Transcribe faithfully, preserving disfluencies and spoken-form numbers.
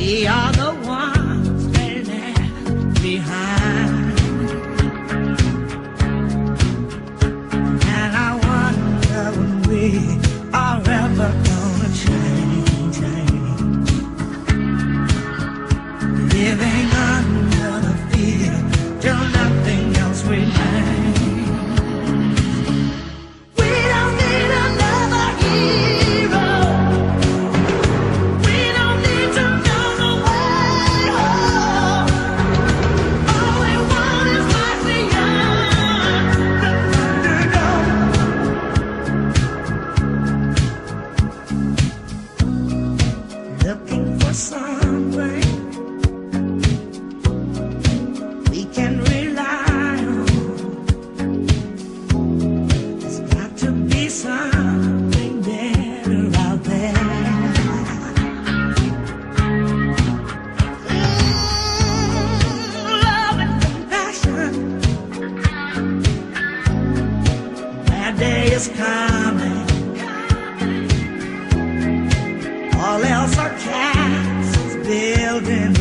We are the ones they left behind. And I wonder when we are ever gonna change, change. Living under the fear till nothing else remains. Looking for something we can rely on. There's got to be something better out there. Mm, love and compassion. That day is coming. All else are castles building